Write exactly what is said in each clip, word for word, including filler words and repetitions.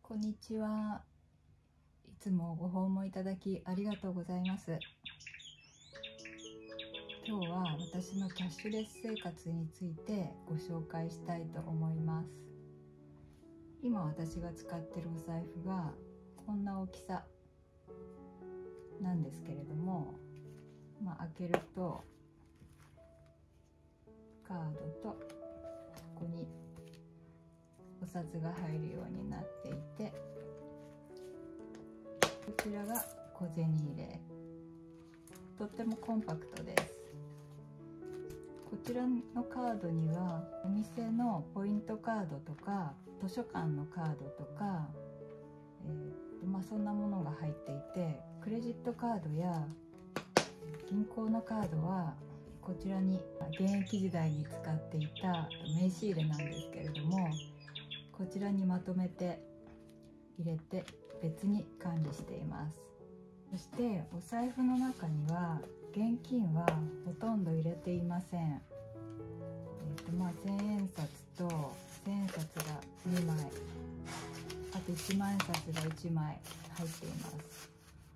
こんにちは。いつもご訪問いただきありがとうございます。今日は私のキャッシュレス生活についてご紹介したいと思います。今私が使っているお財布がこんな大きさなんですけれども、まあ、開けるとカードとここにお札が入るようになっていて、こちらが小銭入れ、とってもコンパクトです。こちらのカードにはお店のポイントカードとか図書館のカードとか、えーとまあ、そんなものが入っていて、クレジットカードや銀行のカードはこちらに現役時代に使っていた名刺入れなんですけれども、こちらにまとめて入れて別に管理しています。そしてお財布の中には現金はほとんど入れていません。えーとまあ、千円札と千円札がにまい、あといちまん円札がいちまい入っています。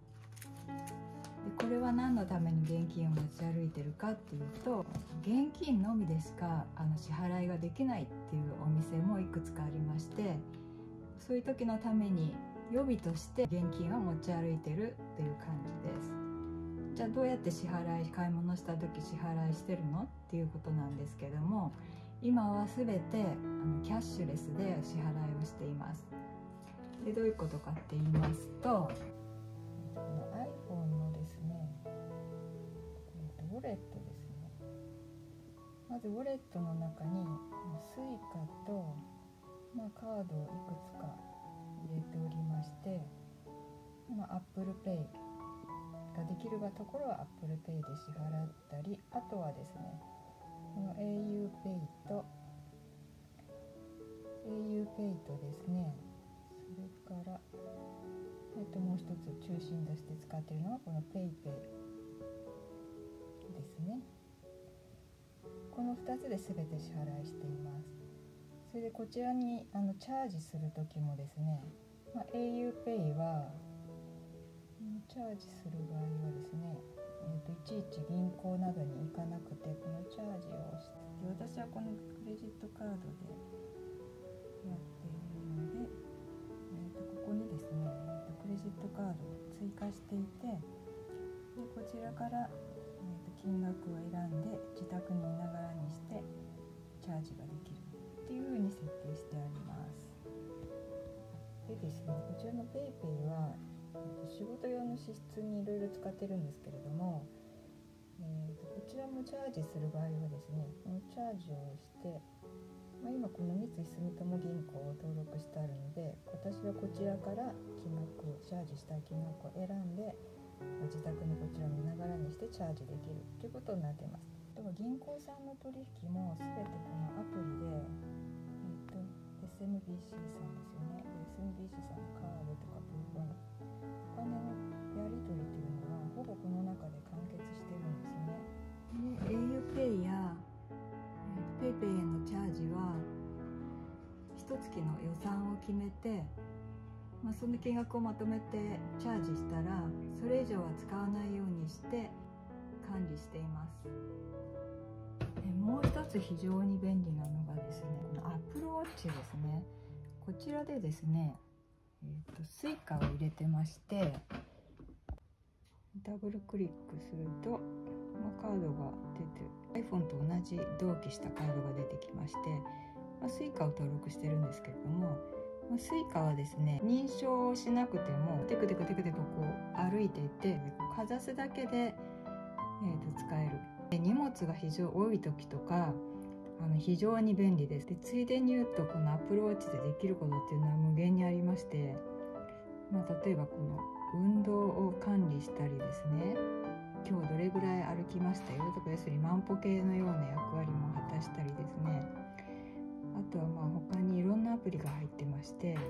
でこれは何のために現金を持ち歩いてるかっていうと、現金のみでしかあの支払いができないっていうお店もいくつかありまして、そういう時のために予備として現金は持ち歩いてるっていう感じです。じゃあどうやって支払い買い物した時支払いしてるのっていうことなんですけども、今は全てあのキャッシュレスで支払いをしています。でどういうことかって言いますと、この iPhone のですね、ウォレットですね。まずウォレットの中にスイカと、まあ、カードをいくつか入れておりまして、まあ、Apple Pay ができるところは Apple Pay で支払ったり、あとはですね、この auPay と auPay とですね、それから、えっと、もう一つ中心として使っているのはこの PayPay ですね。このふたつで全て支払いしています。それでこちらにあのチャージする時もですね、まあ、auPay はチャージする場合はですね、えー、といちいち銀行などに行かなくて、このチャージをして、私はこのクレジットカードでやっているので、えー、とここにですね、えー、とクレジットカードを追加していて、でこちらから、えー、と金額を選んで自宅にいながらにしてチャージができるっていう風に設定してあります。でですね、こちらの PayPay は仕事用の支出にいろいろ使ってるんですけれども、えー、とこちらもチャージする場合はですね、このチャージをして、まあ、今この三井住友銀行を登録してあるので、私はこちらから金額をチャージしたい金額を選んで、自宅にこちら見ながらにしてチャージできるということになっています。では銀行さんの取引も全てこのアプリで、えー、と エスエムビーシー さんですよね。 エスエムビーシー さんのカードとかブーポン、お金のやり取りというのはほぼこの中で完結してるんですね。で auPay や PayPay へのチャージはいっかげつの予算を決めて、まあ、その金額をまとめてチャージしたらそれ以上は使わないようにして管理しています。でもう一つ非常に便利なのがですね、この Apple Watch ですね。こちらでですね、えー、とスイカを入れてまして、ダブルクリックすると、まあ、カードが出て iPhone と同じ同期したカードが出てきまして、まあ、スイカを登録してるんですけれども、まあ、スイカはですね、認証しなくてもテクテクテクテクこう歩いていて、こうかざすだけで、えー、と使える。で荷物が非常に多い時とかあの非常に便利です。でついでに言うと、この Apple Watch でできることっていうのは無限にありまして、まあ、例えばこの運動を管理したりですね、今日どれぐらい歩きましたよとか、要するに万歩計のような役割も果たしたりですね、あとはまあ他にいろんなアプリが入ってまして、こ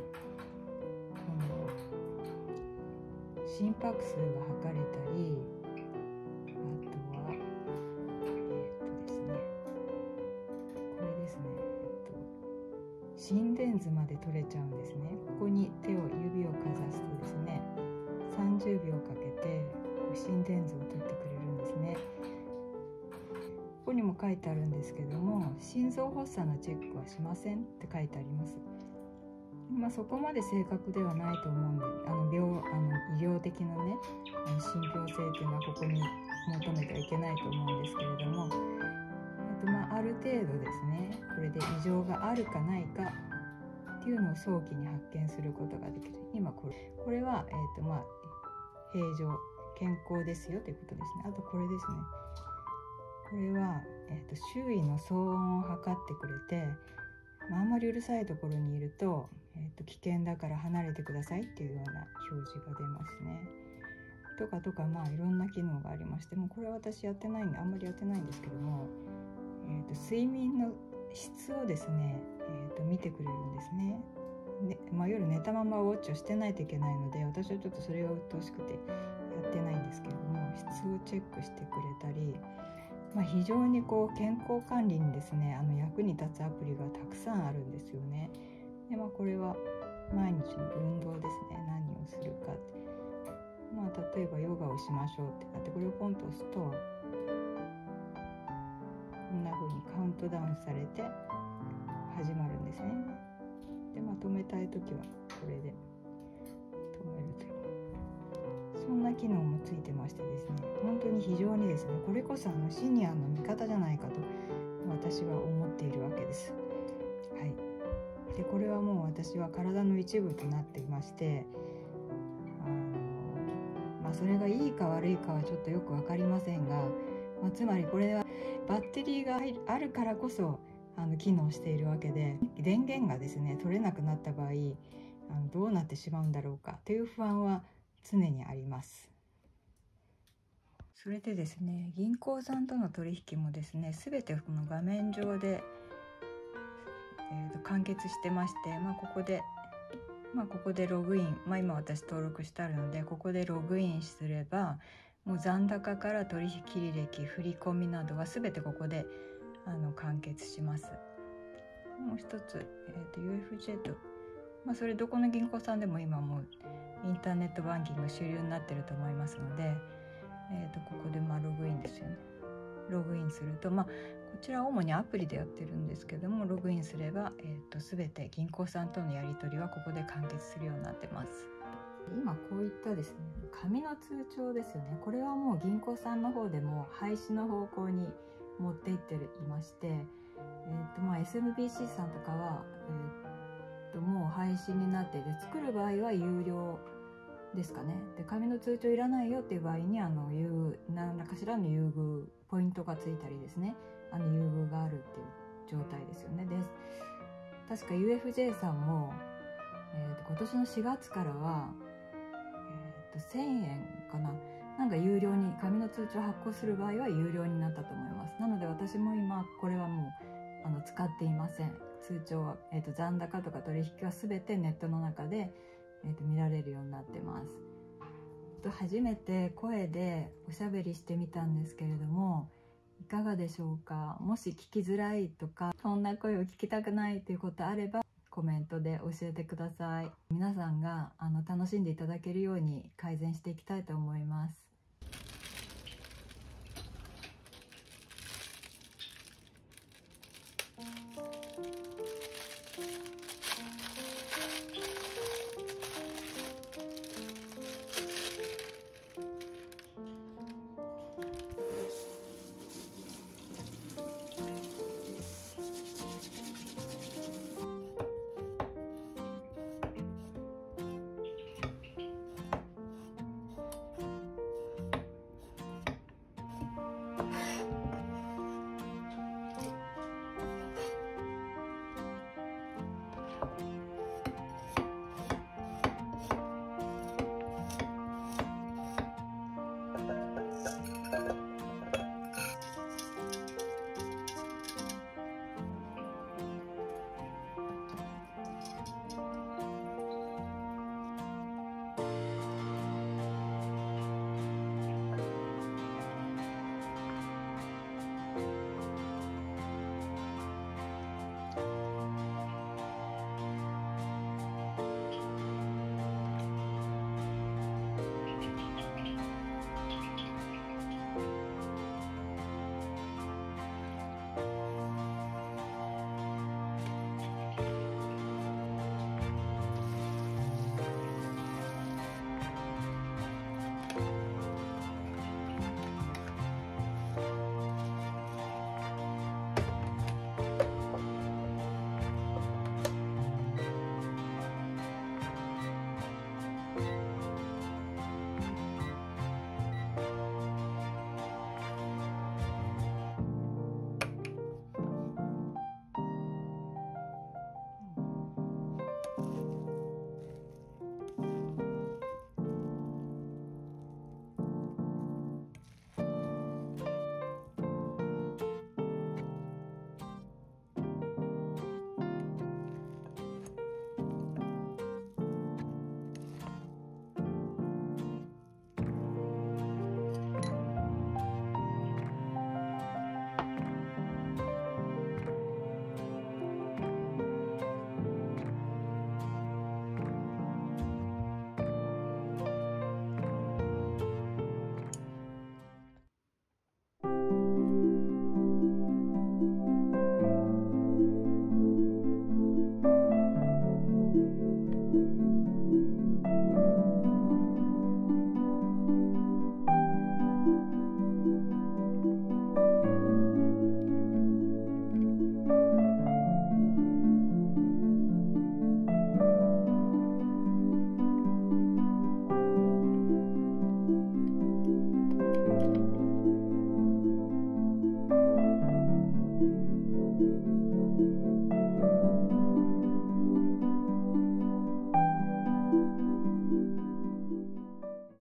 の心拍数が測れたり、あとはえー、っとですねこれですね、えっと心電図まで取れちゃうんですね。ここに手を指をかざすとですね、さんじゅうびょうかけて心電図を取ってくれるんですね。ここにも書いてあるんですけども、心臓発作のチェックはしませんって書いてあります。まあ、そこまで正確ではないと思うんで、あの病あの医療的なね、あの信憑性っていうのはここに求めてはいけないと思うんですけれども、えっとまあ、ある程度ですね、これで異常があるかないかっていうのを早期に発見することができる。今これこれは、えっとまあ、平常健康ですよということですね。あとこれですね、これは、えー、と周囲の騒音を測ってくれて、まあ、あんまりうるさいところにいると、えー、と危険だから離れてくださいっていうような表示が出ますね。とかとか、まあいろんな機能がありまして、もうこれは私やってないんであんまりやってないんですけども、えー、と睡眠の質をですね、えー、と見てくれるんですね。で、まあ、夜寝たままウォッチをしてないといけないので、私はちょっとそれが鬱陶しくてやってないんですけれども、質をチェックしてくれたり、まあ、非常にこう健康管理にですね、あの役に立つアプリがたくさんあるんですよね。で、まあ、これは毎日の運動ですね。何をするかって、まあ、例えばヨガをしましょうってなって、これをポンと押すとこんな風にカウントダウンされて始まるんですね。で、まあ、止めたい時はこれで止めるという、そんな機能もついてましてですね、本当に非常にですね、これこそあのシニアの味方じゃないかと私は思っているわけです。はい。で、これはもう私は体の一部となっていまして、あの、まあ、それがいいか悪いかはちょっとよく分かりませんが、まあ、つまりこれはバッテリーがあるからこそあの機能しているわけで、電源がですね取れなくなった場合、あのどうなってしまうんだろうかという不安は常にあります。それでですね、銀行さんとの取引もですね、全てこの画面上で、えー、と完結してまして、まあ、ここで、まあ、ここでログイン、まあ、今私登録してあるので、ここでログインすれば、もう残高から取引履歴、振り込みなどは全てここであの完結します。もう一つ、えー、と ユーエフジェー と、まあ、それどこの銀行さんでも今もうインターネットバンキング主流になってると思いますので、えー、とここでまあログインですよね。ログインすると、まあ、こちらは主にアプリでやってるんですけども、ログインすれば、えー、と全て銀行さんとのやり取りはここで完結するようになってます。今こういったですね、紙の通帳ですよね。これはもう銀行さんの方でも廃止の方向に持っていっていまして、えーとまあ、エスエムビーシー さんとかは、えー、ともう廃止になっていて、作る場合は有料ですかね。で、紙の通帳いらないよっていう場合に、あの優何らかしらの優遇ポイントがついたりですね、あの優遇があるっていう状態ですよね。で、確か ユーエフジェー さんも、えー、と今年のしがつからは、えー、とせんえんかな、なんか有料に紙の通帳発行する場合は有料になったと思います。なので私も今これはもうあの使っていません。通帳は、えー、と残高とか取引は全てネットの中で、えー、と見られるようになってます。と初めて声でおしゃべりしてみたんですけれども、いかがでしょうか。もし聞きづらいとか、そんな声を聞きたくないということあればコメントで教えてください。皆さんがあの楽しんでいただけるように改善していきたいと思います。